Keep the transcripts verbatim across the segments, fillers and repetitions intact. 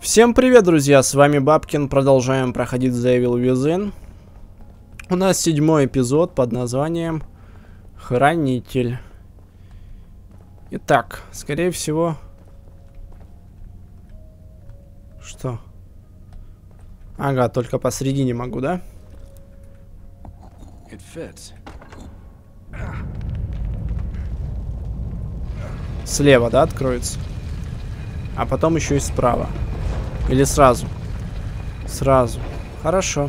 Всем привет, друзья, с вами Бабкин, продолжаем проходить The Evil Within. У нас седьмой эпизод под названием Хранитель. Итак, скорее всего... Что? Ага, только посередине могу, да? Слева, да, откроется? А потом еще и справа. Или сразу? Сразу. Хорошо.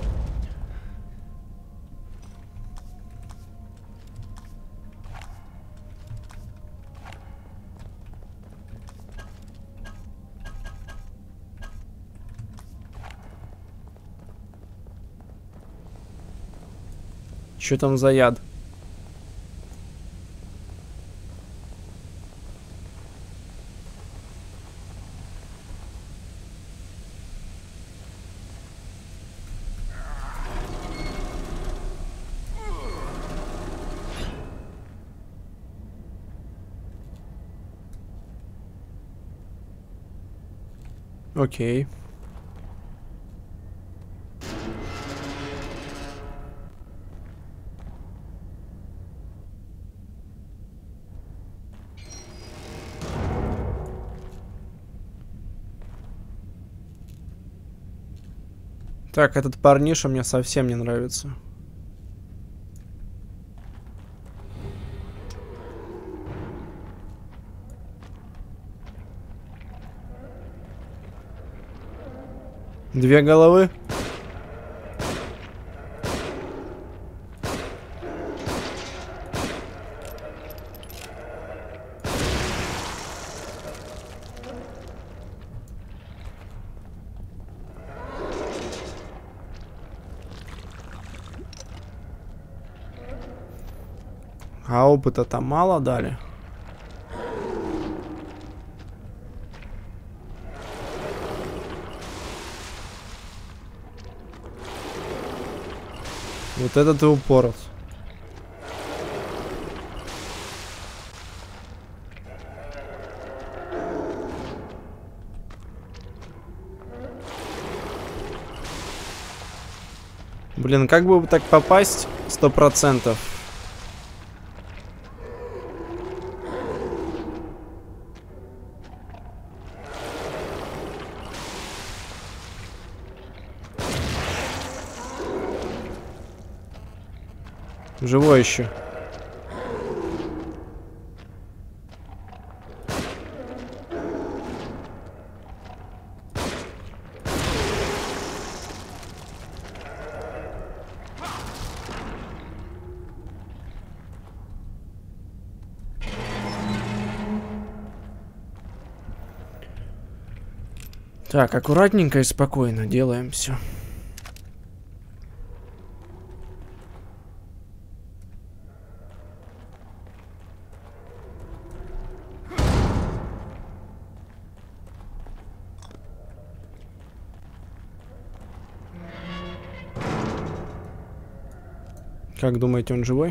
Что там за яд? Окей. Так, этот парниша мне совсем не нравится. Две головы. А опыта там мало дали. Вот этот и упорот. Блин, как бы так попасть сто процентов? Живой еще. Так, аккуратненько и спокойно делаем все. Как думаете, он живой?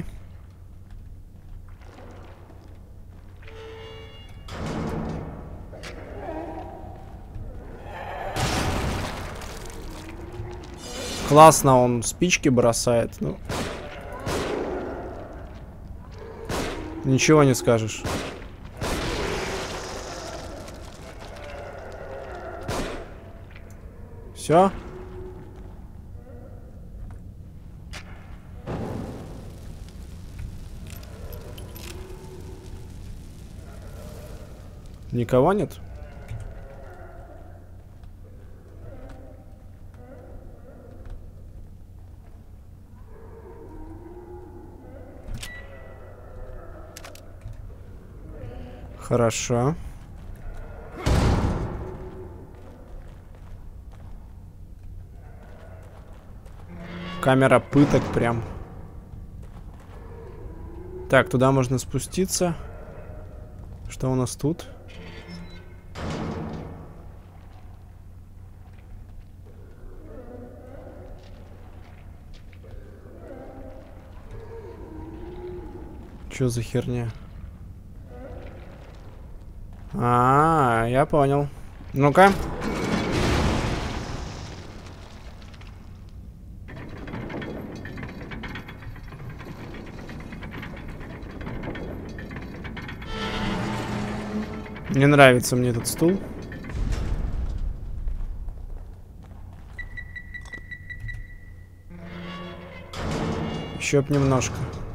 Классно, он спички бросает, ну. Ничего не скажешь. Все? Никого нет? Хорошо. Камера пыток прям. Так, туда можно спуститься. Что у нас тут? Чё за херня? А, -а, -а я понял. Ну-ка. Не нравится мне этот стул. Еще б немножко.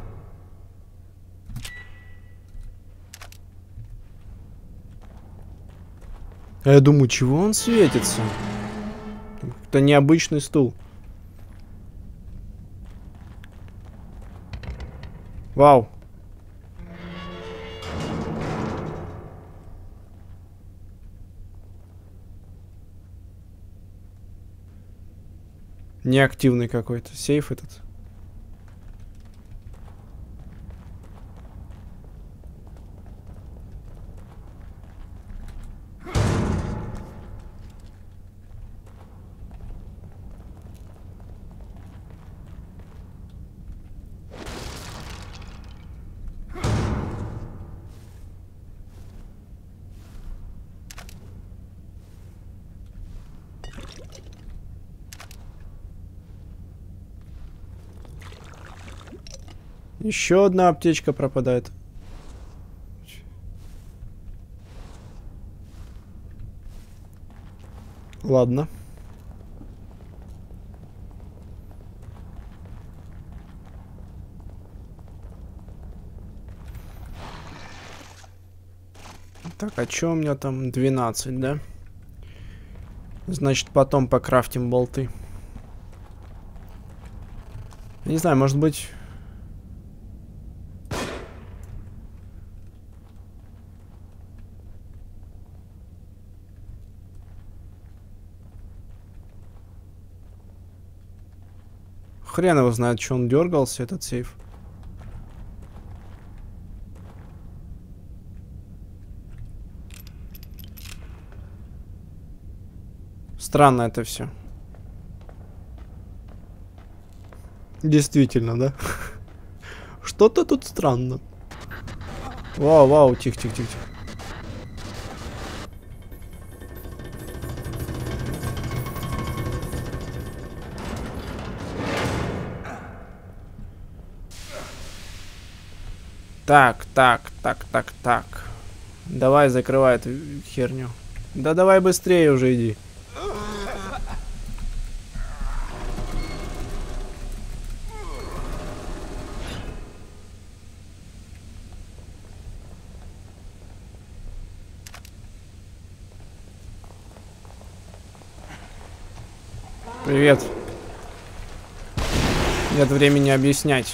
А я думаю, чего он светится? Это необычный стул. Вау. Неактивный какой-то сейф этот. Еще одна аптечка пропадает. Ладно. Так, а чё у меня там? двенадцать, да? Значит, потом покрафтим болты. Не знаю, может быть... Хрен его знает, что он дергался, этот сейф. Странно это все. Действительно, да? Что-то тут странно. Вау, вау, тихо, тихо, тихо. Так, так, так, так, так. Давай, закрывай эту херню. Да давай быстрее уже иди. Привет. Нет времени объяснять.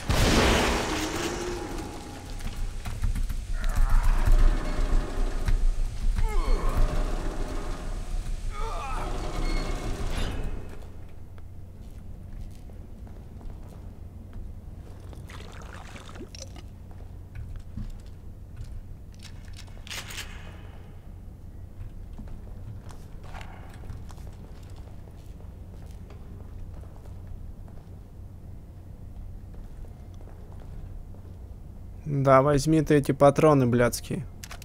Да, возьми ты эти патроны блядские.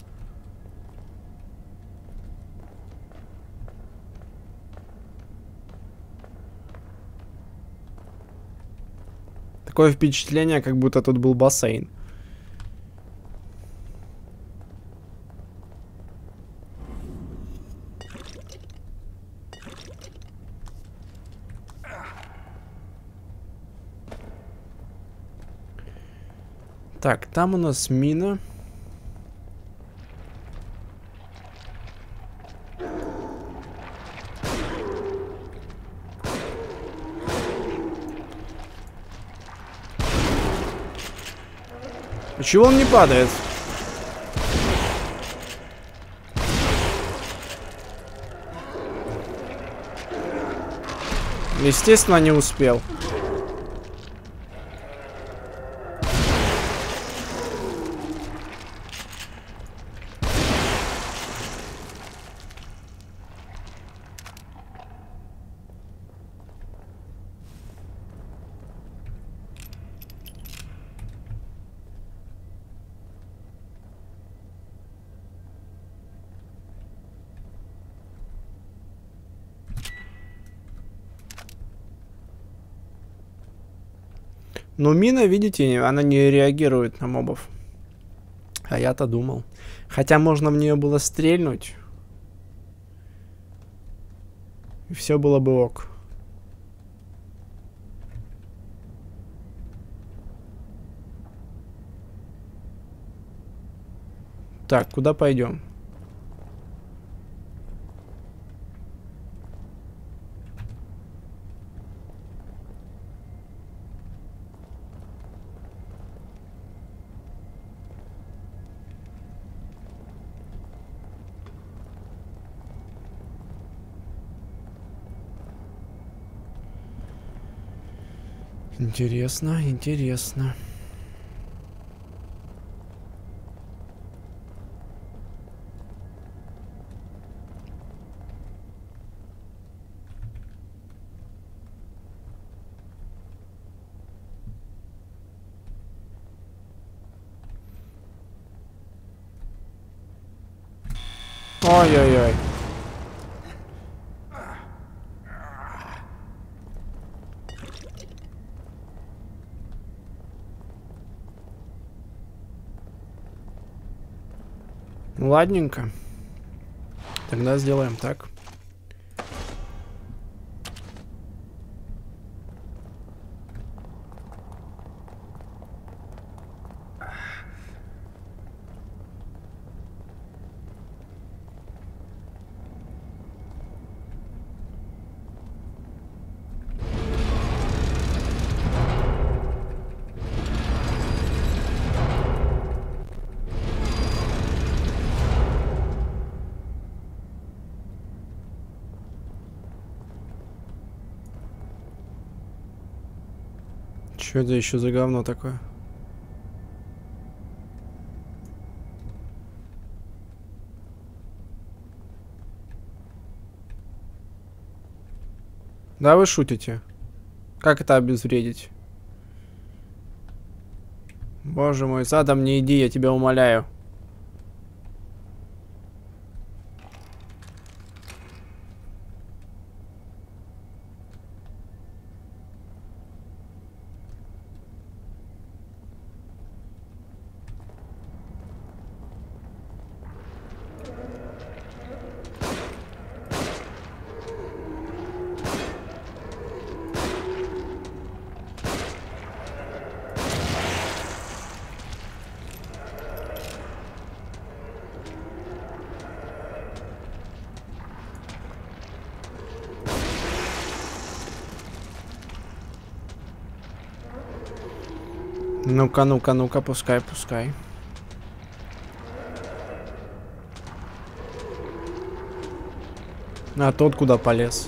Такое впечатление, как будто тут был бассейн. Так, там у нас мина. Чего он не падает? Естественно, не успел. Но мина, видите, она не реагирует на мобов. А я-то думал. Хотя можно в нее было стрельнуть. И все было бы ок. Так, куда пойдем? Интересно, интересно. Ой-ой-ой. Ладненько. Тогда сделаем так. Что это еще за говно такое? Да вы шутите? Как это обезвредить? Боже мой, задом не иди, я тебя умоляю. Ну-ка, ну-ка, ну-ка, пускай, пускай. А тот куда полез?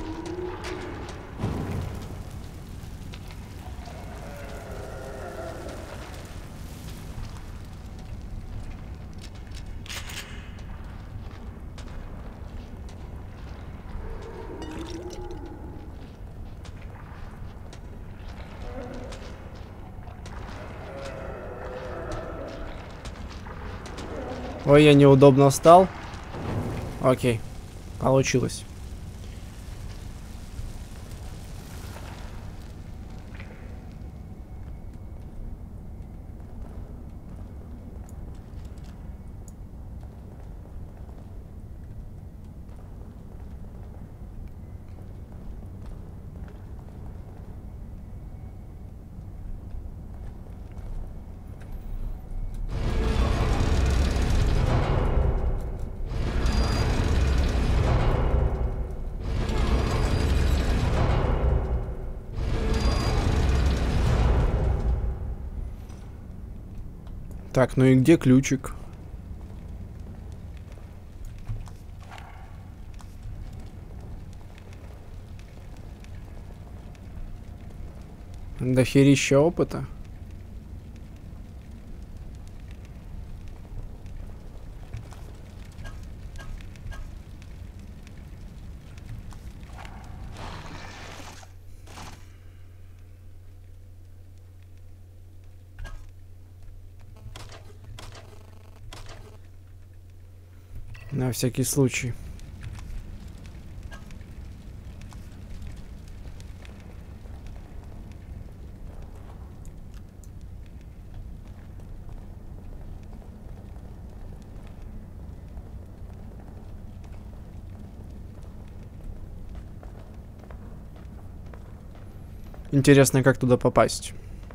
Ой, я неудобно встал. Окей, получилось. Так, ну и где ключик? Дохерища опыта. На всякий случай. Интересно, как туда попасть.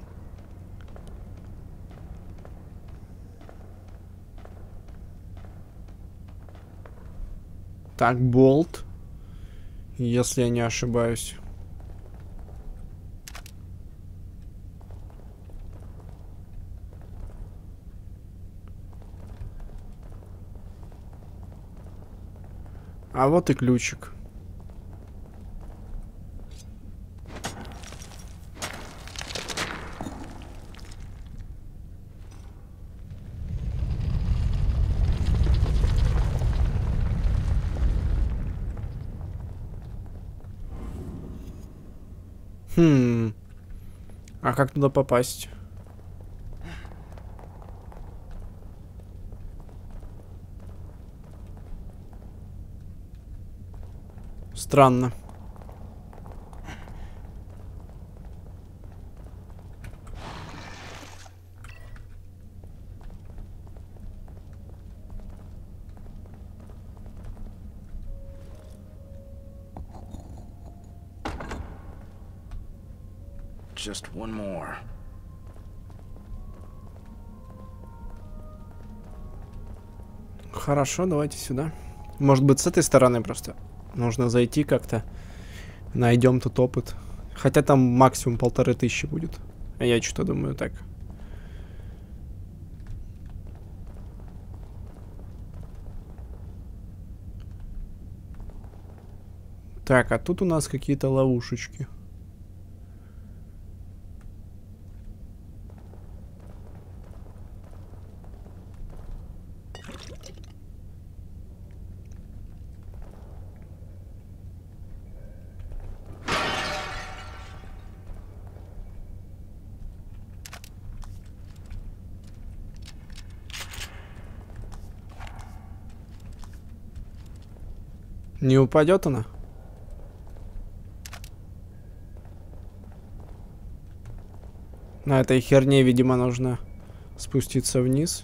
Так, болт. Если я не ошибаюсь. А вот и ключик. Хм. А как туда попасть? Странно. Just one more. Хорошо, давайте сюда. Может быть, с этой стороны просто нужно зайти как-то. Найдем тут опыт. Хотя там максимум полторы тысячи будет. А я что-то думаю так. Так, а тут у нас какие-то ловушечки. Не упадет она? На этой херне, видимо, нужно спуститься вниз.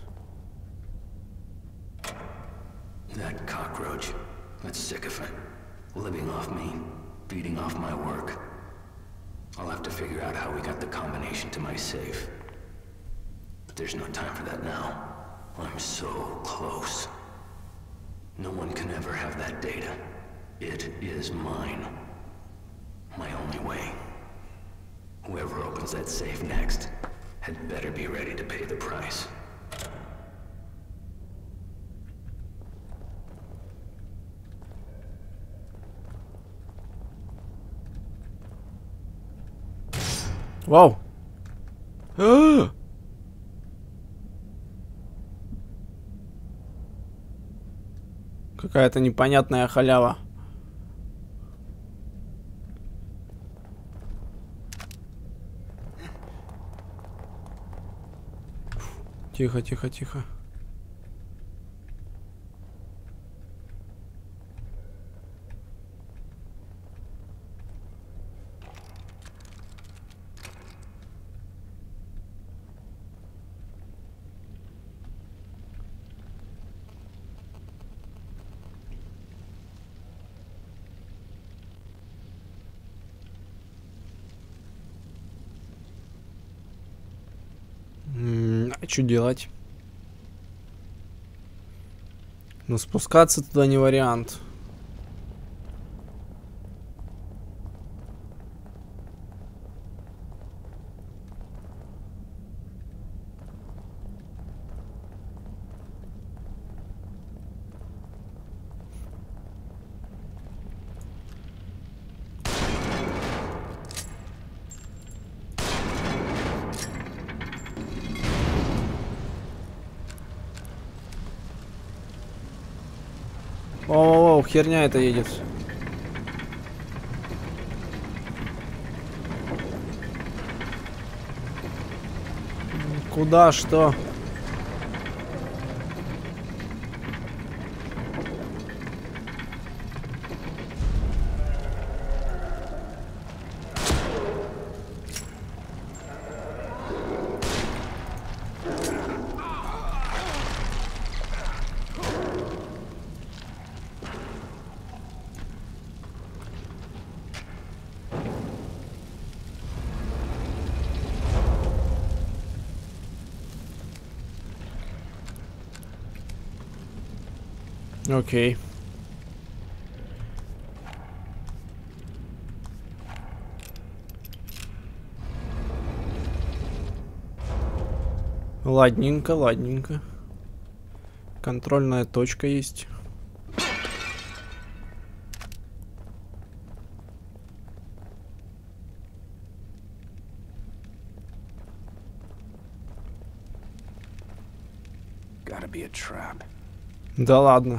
That cockroach. That sycophant. Living off me. Feeding off my work. I'll have to figure out how we got the combination to my safe. But there's no time for that now. I'm so close. No one can ever have that data. It is mine. My only way. Whoever opens that safe next had better be ready to pay the price. Вау! Какая-то непонятная халява. Тихо, тихо, тихо. М, а что делать? Ну, спускаться туда не вариант. О, херня это едет. Куда, что? Окей. Ладненько, ладненько. Контрольная точка есть. Gotta be a trap. Да ладно.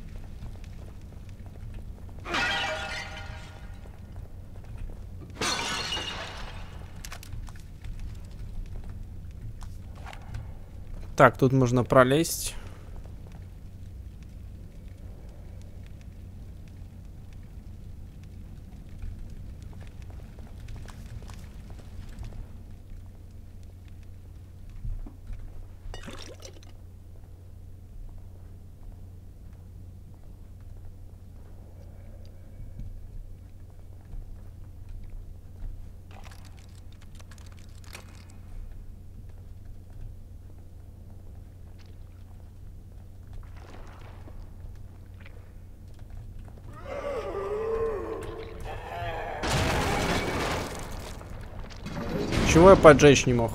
Так, тут можно пролезть. Чего я поджечь не мог?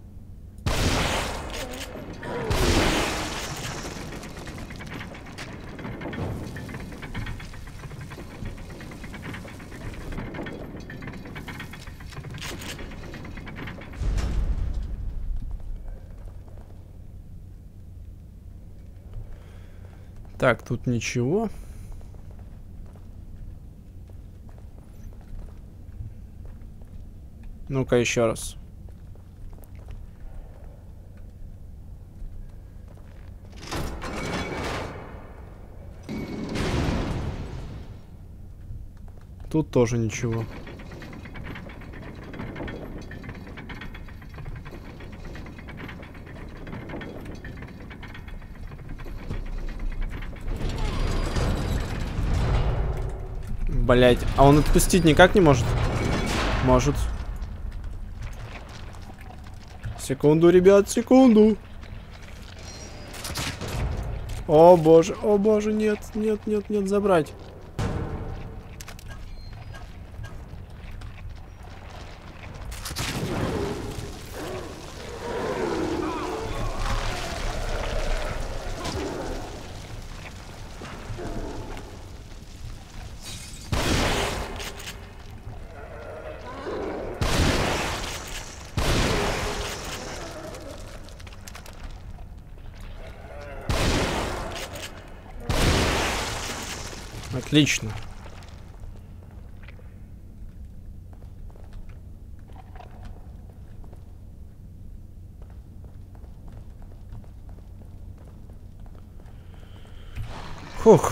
Так, тут ничего. Ну-ка еще раз. Тут тоже ничего. Блять, а он отпустить никак не может? Может. Секунду, ребят, секунду. О боже, о боже, нет, нет, нет, нет, забрать. Отлично. Фух.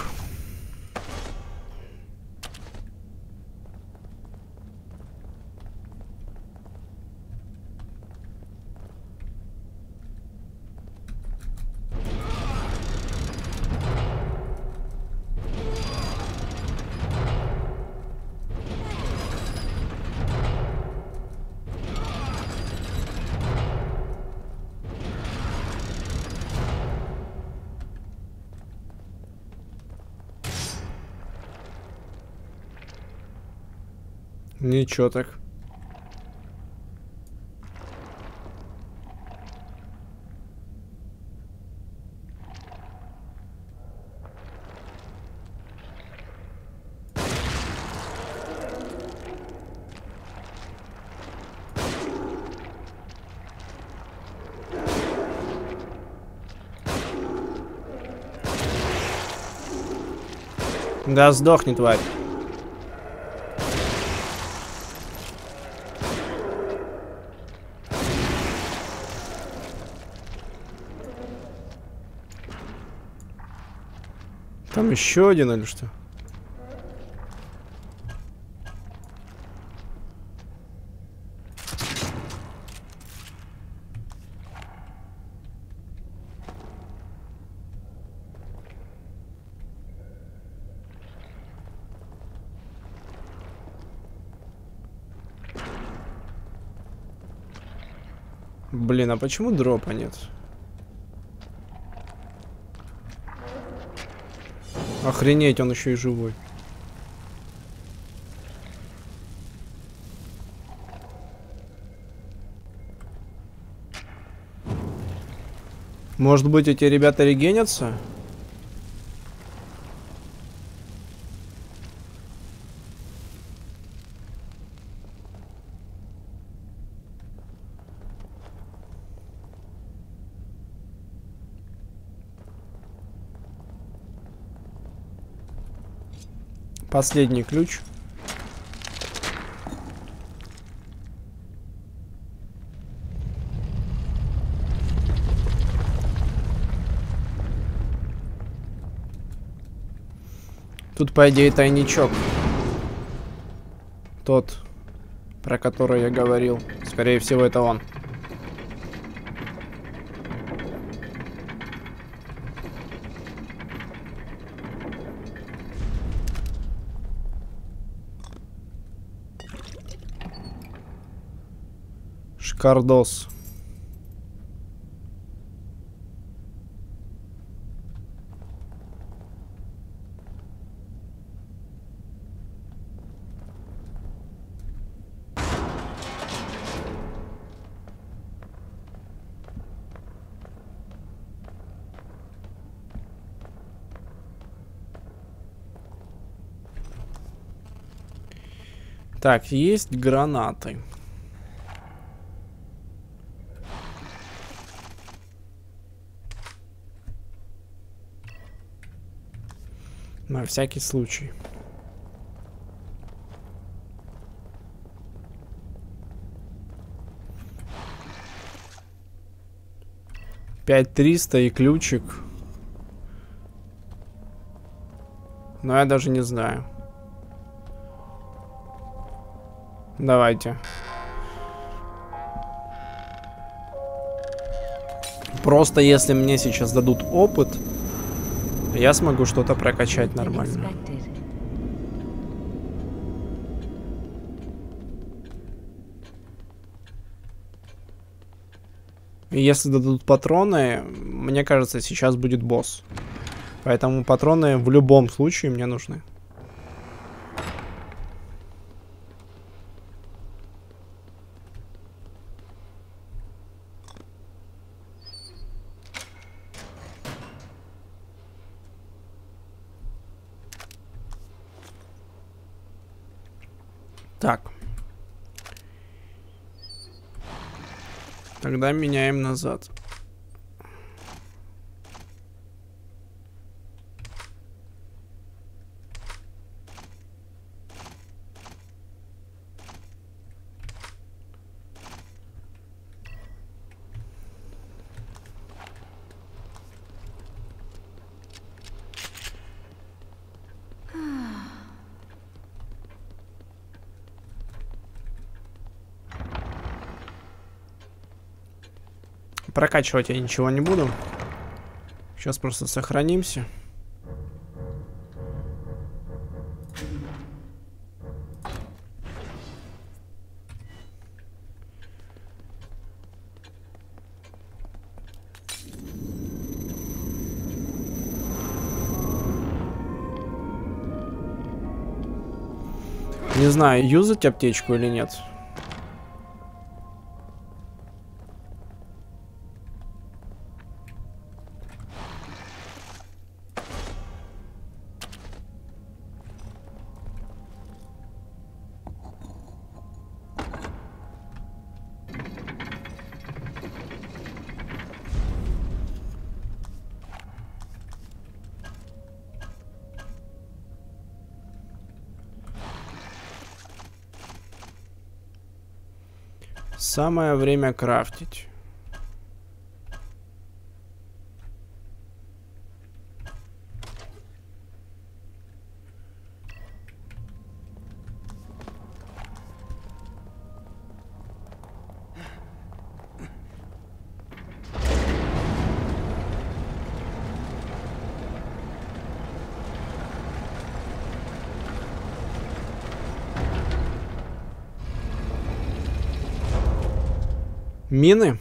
Ничего так. Да сдохни, тварь. Там еще один или что? Блин, а почему дропа нет? Охренеть, он еще и живой. Может быть, эти ребята регенятся? Последний ключ. Тут, по идее, тайничок. Тот, про который я говорил. Скорее всего, это он. Шкардос. Так, есть гранаты. На всякий случай. пять триста и ключик. Но я даже не знаю. Давайте. Просто если мне сейчас дадут опыт, я смогу что-то прокачать нормально. И если дадут патроны, мне кажется, сейчас будет босс. Поэтому патроны в любом случае мне нужны. Так. Тогда меняем назад. Прокачивать я ничего не буду. Сейчас просто сохранимся. Не знаю, юзать аптечку или нет. Самое время крафтить. Мины?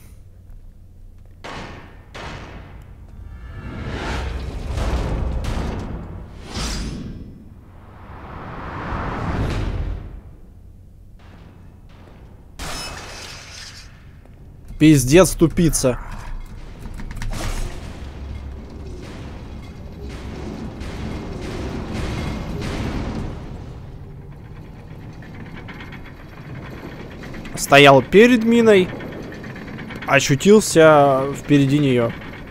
Пиздец, тупица. Стоял перед миной, ощутился впереди нее.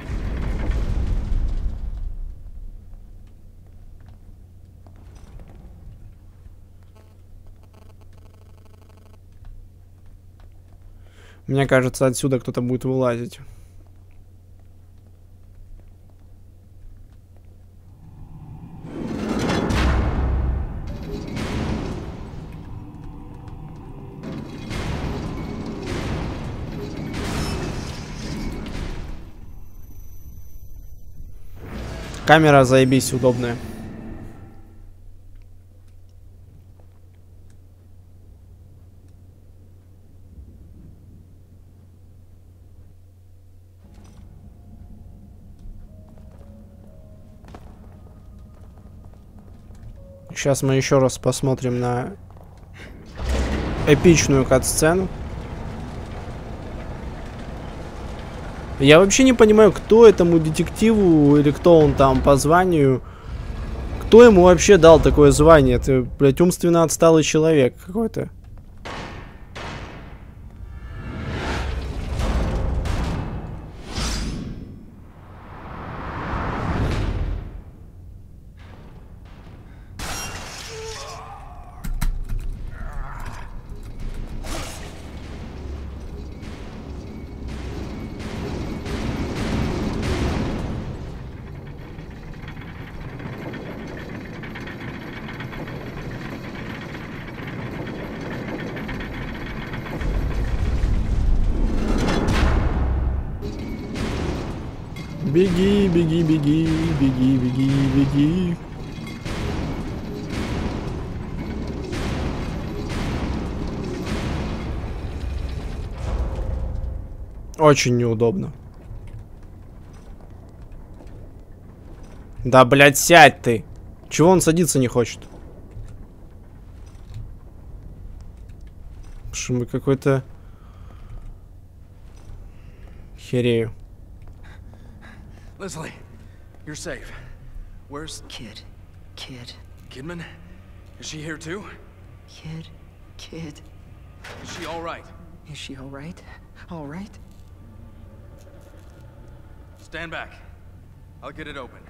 Мне кажется, отсюда кто-то будет вылазить. Камера, заебись, удобная. Сейчас мы еще раз посмотрим на эпичную кат-сцену. Я вообще не понимаю, кто этому детективу или кто он там по званию. Кто ему вообще дал такое звание? Это, блядь, умственно отсталый человек какой-то. Беги, беги, беги, беги, беги, беги. Очень неудобно. Да, блядь, сядь ты. Чего он садиться не хочет? Шум какой-то... Херею. Leslie, you're safe. Where's Kid? Kid? Kidman? Is she here too? Kid? Kid? Is she all right? Is she all right? All right? Stand back. I'll get it open.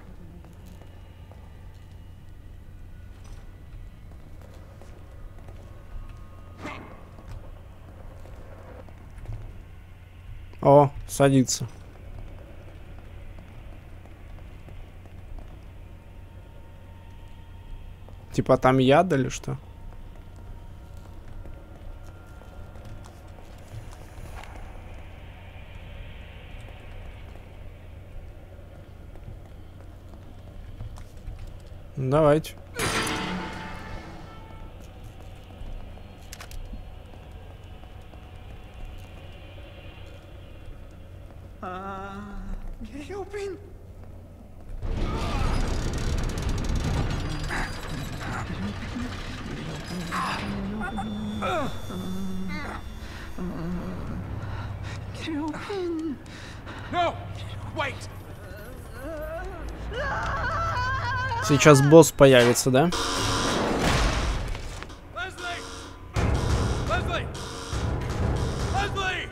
О, садится. Типа там яд или что? Давайте. Get it open! Get it open! No! Wait! Сейчас босс появится, да? Leslie! Leslie! Leslie!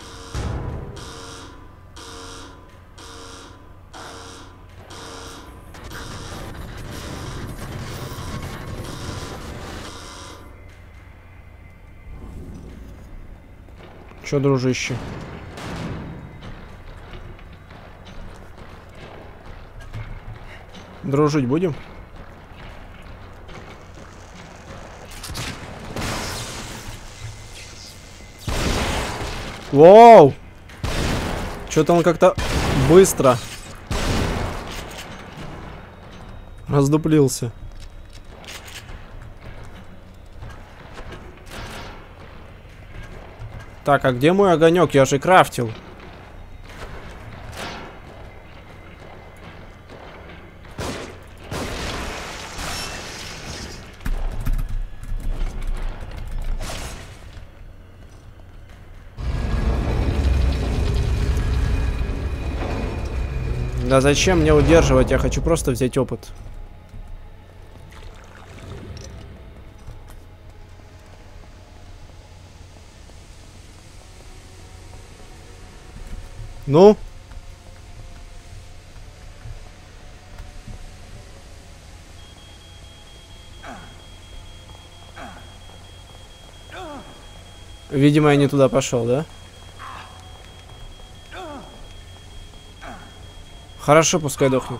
Чё, дружище? Дружить будем? Воу! Чё-то он как-то быстро раздуплился. Так, а где мой огонек? Я же крафтил. Да зачем мне удерживать? Я хочу просто взять опыт. Ну? Видимо, я не туда пошел, да? Хорошо, пускай дохнет.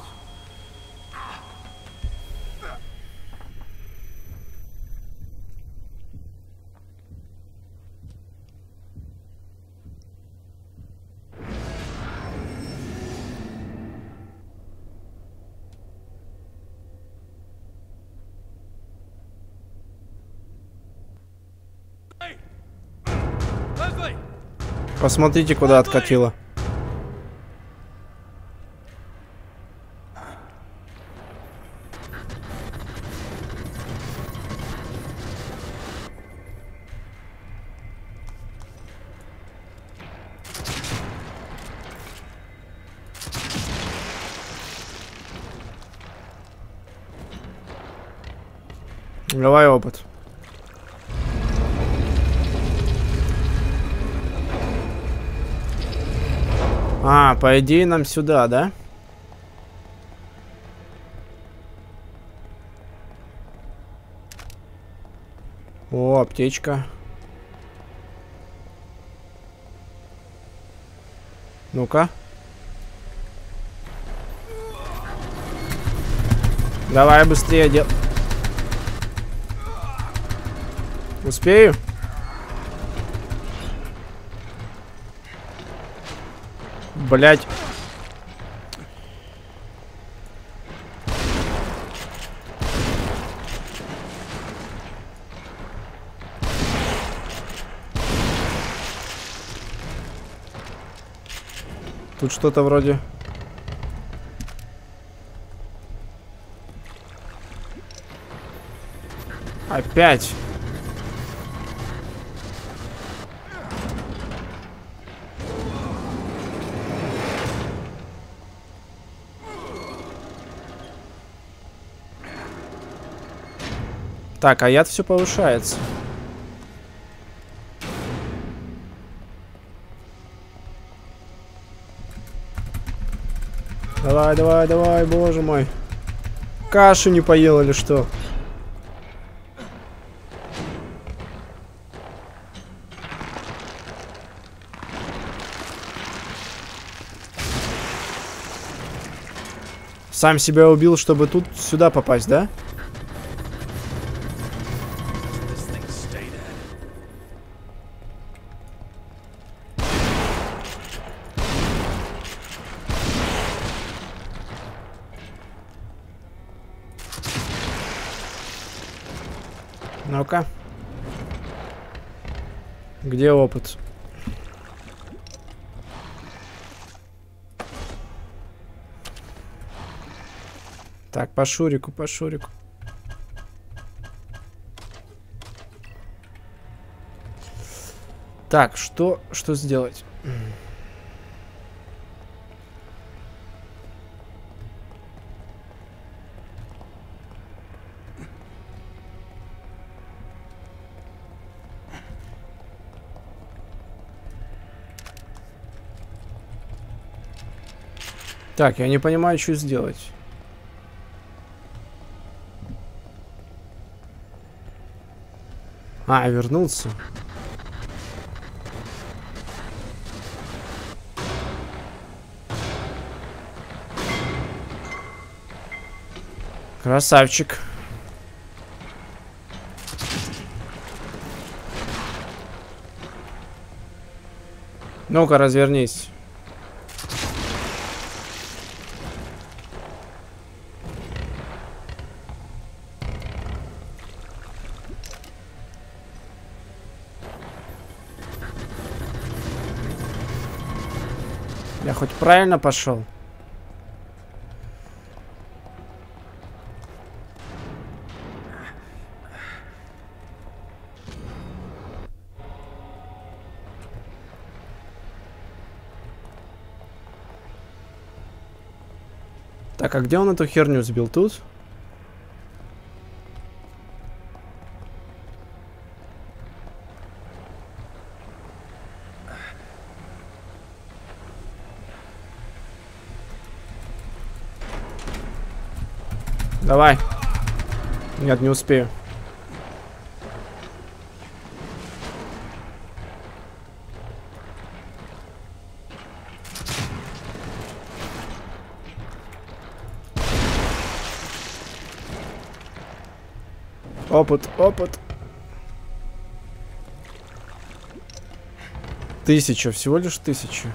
Leslie! Посмотрите, куда откатило. Давай опыт. А, по идее нам сюда, да? О, аптечка. Ну-ка. Давай быстрее дел. Успею? Блять. Тут что-то вроде... Опять. Так, а яд все повышается. Давай, давай, давай, боже мой. Кашу не поел или что? Сам себя убил, чтобы тут сюда попасть, да? Ну-ка. Где опыт? Так, по Шурику, по Шурику. Так, что, что сделать? Так, я не понимаю, что сделать. А, вернулся. Красавчик. Ну-ка, развернись. Я хоть правильно пошел? Так, а где он эту херню сбил? Тут? Давай. Нет, не успею. Опыт, опыт. Тысяча, всего лишь тысяча.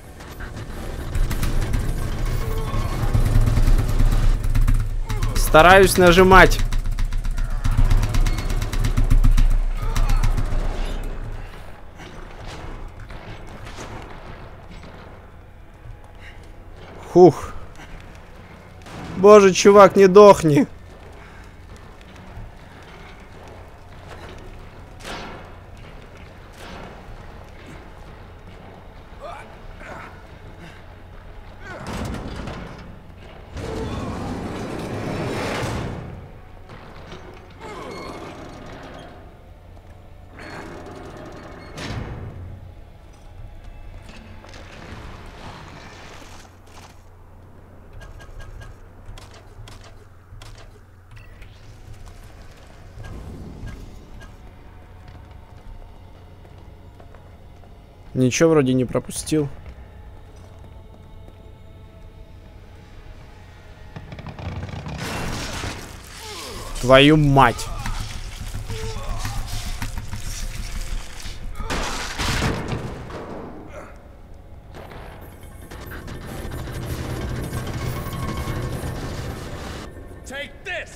Стараюсь нажимать. Хух. Боже, чувак, не дохни. Ничего вроде не пропустил. Твою мать. Take this!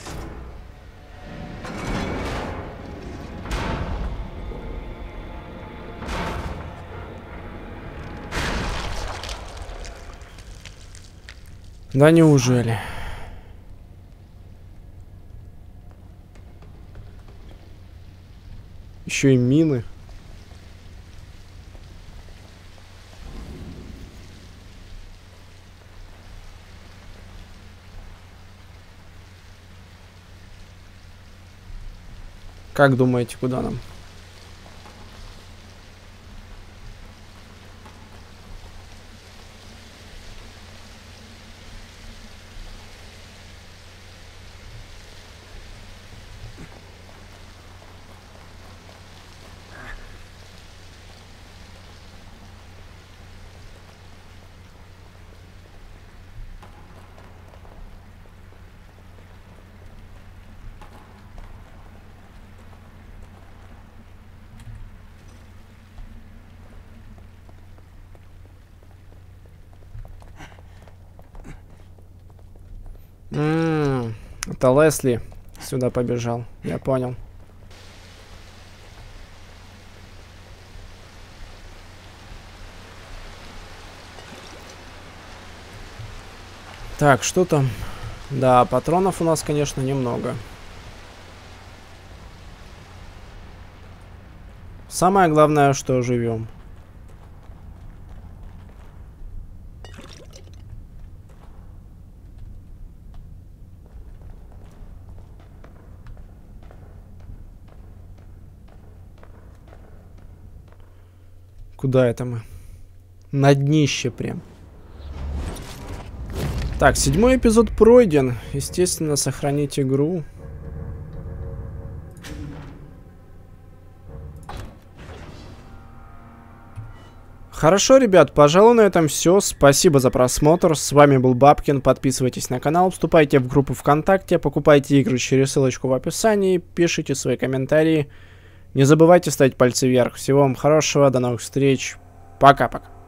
Да неужели? Еще и мины. Как думаете, куда нам? М-м, это Лесли сюда побежал, я понял. Так, что там? Да, патронов у нас, конечно, немного. Самое главное, что живем. Куда это мы? На днище прям. Так, седьмой эпизод пройден. Естественно, сохранить игру. Хорошо, ребят, пожалуй, на этом все. Спасибо за просмотр. С вами был Бабкин. Подписывайтесь на канал, вступайте в группу ВКонтакте, покупайте игры через ссылочку в описании, пишите свои комментарии. Не забывайте ставить пальцы вверх. Всего вам хорошего, до новых встреч. Пока-пока.